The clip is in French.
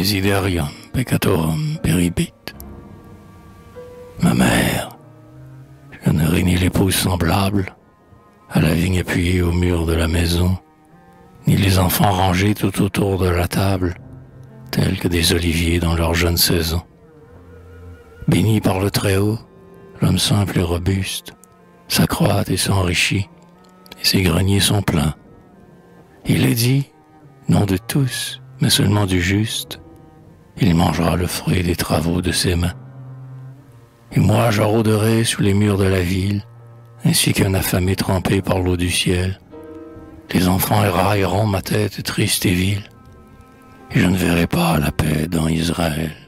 desiderium peccatorum peribit. Ma mère, je n'aurai ni l'épouse semblable à la vigne appuyée au mur de la maison, ni les enfants rangés tout autour de la table, tels que des oliviers dans leur jeune saison. Béni par le Très-Haut, l'homme simple et robuste s'accroît et s'enrichit, et ses greniers sont pleins. Il est dit, non de tous, mais seulement du juste, il mangera le fruit des travaux de ses mains. Et moi je rôderai sous les murs de la ville, ainsi qu'un affamé trempé par l'eau du ciel. Les enfants érailleront ma tête triste et vile, et je ne verrai pas la paix dans Israël.